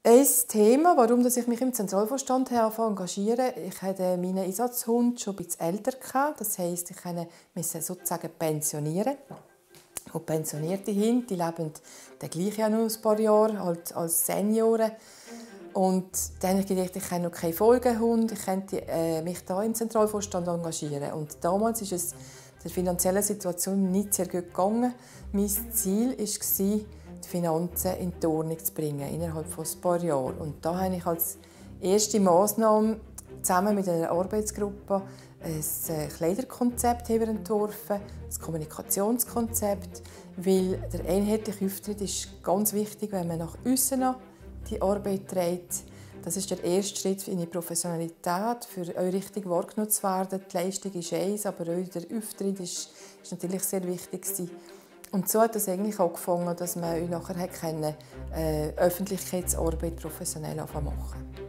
Ein Thema, warum ich mich im Zentralvorstand engagiere, ich hatte meinen Einsatzhund schon ein bisschen älter gehabt. Das heisst, ich musste sozusagen pensionieren. Und pensionierte Hunde, die leben dann gleich ja noch ein paar Jahre als Senioren. Und dann habe ich gedacht, ich habe noch keinen Folgehund, ich könnte mich hier im Zentralvorstand engagieren. Und damals ist es der finanziellen Situation nicht sehr gut gegangen. Mein Ziel war, die Finanzen in die Ordnung zu bringen, innerhalb von ein paar Jahren. Und da habe ich als erste Massnahme zusammen mit einer Arbeitsgruppe ein Kleiderkonzept entworfen, ein Kommunikationskonzept, weil der einheitliche Auftritt ist ganz wichtig, wenn man nach außen die Arbeit trägt. Das ist der erste Schritt in die Professionalität, für euch richtig wahrgenommen zu werden. Die Leistung ist eins, aber auch der Auftritt ist natürlich sehr wichtig. Und so hat es eigentlich angefangen, dass man euch nachher Öffentlichkeitsarbeit professionell machen konnte.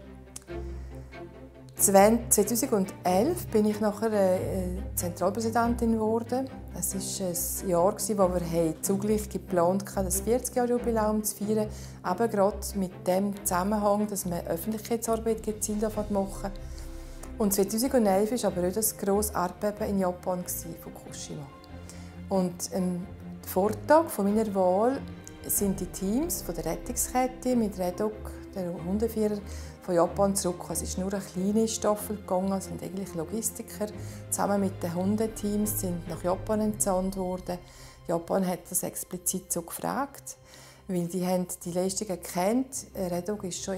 2011 bin ich nachher Zentralpräsidentin geworden. Es war ein Jahr, wo wir zugleich geplant hatten, das 40-Jahr-Jubiläum zu feiern. Eben gerade mit dem Zusammenhang, dass man Öffentlichkeitsarbeit gezielt machen. Und 2011 war aber auch das grosse Erdbeben in Japan von Fukushima. Und am Vortag meiner Wahl sind die Teams von der Rettungskette mit Redok, der Hundeführer, von Japan zurück. Es ist nur eine kleine Staffel gegangen, es sind eigentlich Logistiker zusammen mit den Hundeteams sind nach Japan entsandt worden. Japan hat das explizit so gefragt, weil die haben die Leistungen kennt. Redok ist schon in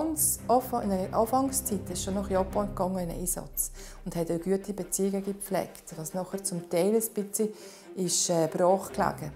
einer Anfangszeit schon nach Japan gegangen in einen Einsatz und hat auch gute Beziehungen gepflegt, was nachher zum Teil ein bisschen brach gelegen.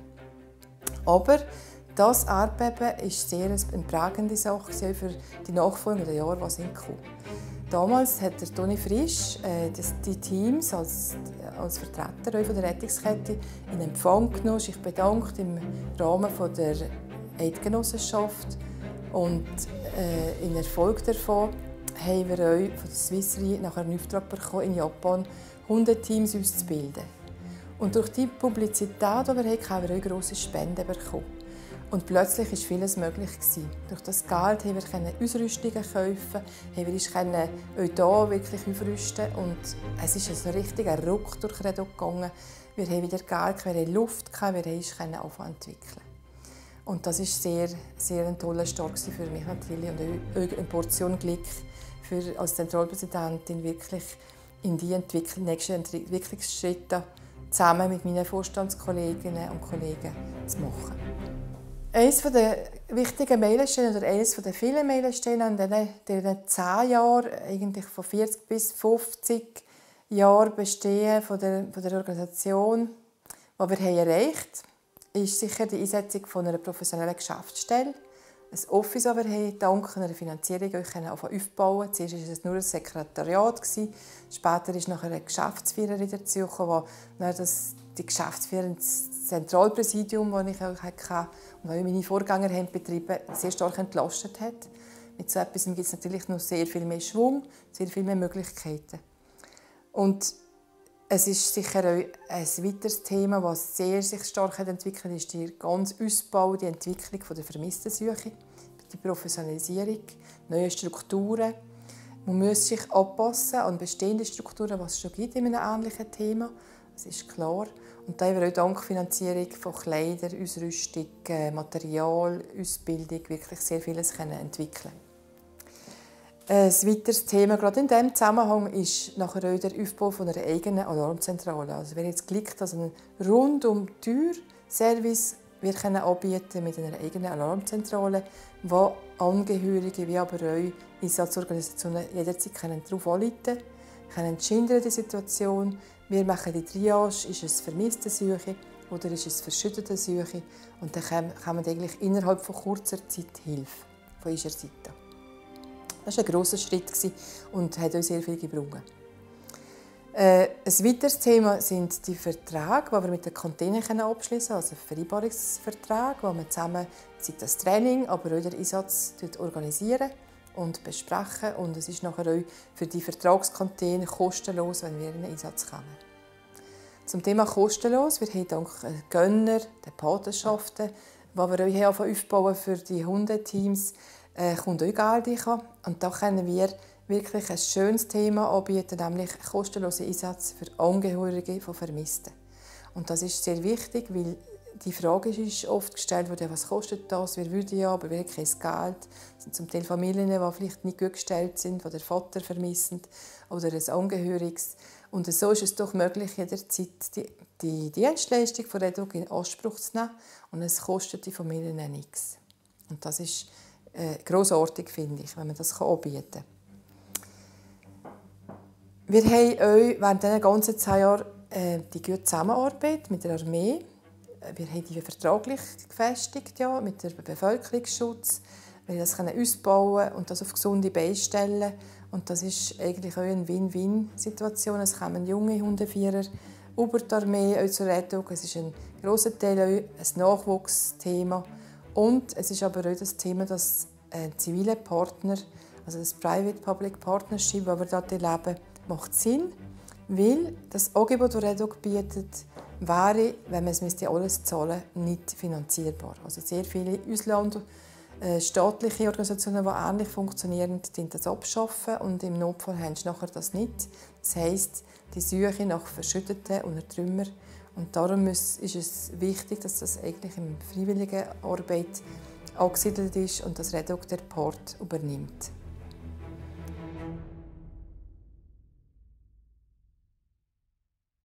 Aber das Erdbeben war sehr eine prägende Sache für die nachfolgenden Jahre, die sind gekommen. Damals hat der Toni Frisch die Teams als Vertreter von der Rettungskette in Empfang genommen, sich bedankt im Rahmen der Eidgenossenschaft. Und in Erfolg davon haben wir auch von der Swiss Re nachher einen Auftrag bekommen, in Japan Hundeteams auszubilden. Und durch die Publizität, die wir hatten, haben wir auch grosse Spenden bekommen. Und plötzlich war vieles möglich. Durch das Geld konnten wir Ausrüstungen kaufen, wir konnten auch hier wirklich aufrüsten. Und es ist ein richtiger Ruck durch Redok gegangen. Wir haben wieder Geld, wir hatten Luft, wir konnten anfangen zu entwickeln. Und das war sehr, sehr ein toller Start für mich natürlich und auch eine Portion Glück für als Zentralpräsidentin wirklich in die nächsten Entwicklungsschritte zusammen mit meinen Vorstandskolleginnen und Kollegen zu machen. Eines der wichtigen Meilensteine oder eines der vielen Meilensteine in diesen 10 Jahren, eigentlich von 40 bis 50 Jahren Bestehen von der Organisation, die wir erreicht haben, ist sicher die Einsetzung von einer professionellen Geschäftsstelle. Ein Office, das wir dank einer Finanzierung aufbauen. Zuerst war es nur ein Sekretariat. Später ist nachher eine Geschäftsführerin dazugekommen, die Geschäftsführerin ins Zentralpräsidium, das ich auch hatte und das meine Vorgänger betrieben haben, sehr stark entlastet hat. Mit so etwas gibt es natürlich noch sehr viel mehr Schwung, sehr viel mehr Möglichkeiten. Und es ist sicher auch ein weiteres Thema, das sich stark entwickelt hat, ist der ganze Ausbau, die Entwicklung der Vermisstensuche, die Professionalisierung, neue Strukturen. Man muss sich anpassen an bestehende Strukturen, die es schon gibt in einem ähnlichen Thema. Das ist klar. Und da haben wir auch dank Finanzierung von Kleider, Ausrüstung, Material, Ausbildung wirklich sehr vieles entwickeln. Ein weiteres Thema, gerade in diesem Zusammenhang, ist nachher auch der Aufbau einer eigenen Alarmzentrale. Also wir haben jetzt Glück, dass ein Rundum-Tür-Service wir anbieten mit einer eigenen Alarmzentrale, wo Angehörige wie aber auch Einsatzorganisationen jederzeit darauf anrufen können, schildern die Situation. Wir machen die Triage, ist es Vermisstensuche oder ist es Verschüttetensuche, und dann kann man eigentlich innerhalb von kurzer Zeit Hilfe von unserer Seite. Das war ein grosser Schritt und hat uns sehr viel gebracht. Ein weiteres Thema sind die Verträge, die wir mit den Kantonen abschließen können, also Vereinbarungsverträge, wo wir zusammen das Training, aber auch den Einsatz organisieren und besprechen. Und es ist nachher auch für die Vertragskantone kostenlos, wenn wir in den Einsatz kommen. Zum Thema kostenlos: wir haben dank Gönner, den Patenschaften, die wir auch aufbauen für die Hundeteams, kommt auch Geld rein. Und da können wir wirklich ein schönes Thema anbieten, nämlich kostenlose Einsätze für Angehörige von Vermissten. Und das ist sehr wichtig, weil die Frage ist oft gestellt worden, was kostet das, wer würde ja, aber wer hat kein Geld. Das sind zum Teil Familien, die vielleicht nicht gut gestellt sind, die den Vater vermissen oder ein Angehöriges. Und so ist es doch möglich, jederzeit die Dienstleistung von Reduk in Anspruch zu nehmen. Und es kostet die Familien nichts. Und das ist grossartig, finde ich, wenn man das anbieten kann. Wir haben auch während dieser ganzen 10 Jahren die gute Zusammenarbeit mit der Armee. Wir haben die vertraglich gefestigt, ja, mit dem Bevölkerungsschutz. Wir können das ausbauen und das auf gesunde Beine stellen. Und das ist eigentlich auch eine Win-Win-Situation. Es kommen junge Hundeführer über die Armee zur Rettung. Es ist ein grosser Teil auch ein Nachwuchsthema. Und es ist aber auch das Thema, dass zivile Partner, also das Private-Public Partnership, das wir dort erleben, macht Sinn, weil das Angebot, das Reduk bietet, wäre, wenn man es alles zahlen müsste, nicht finanzierbar. Also sehr viele staatliche Organisationen, die ähnlich funktionieren, das abschaffen und im Notfall haben sie nachher das nicht. Das heisst, die Suche nach Verschütteten und Trümmern. Und darum ist es wichtig, dass das eigentlich in freiwilliger Arbeit angesiedelt ist und das Reduk der Part übernimmt.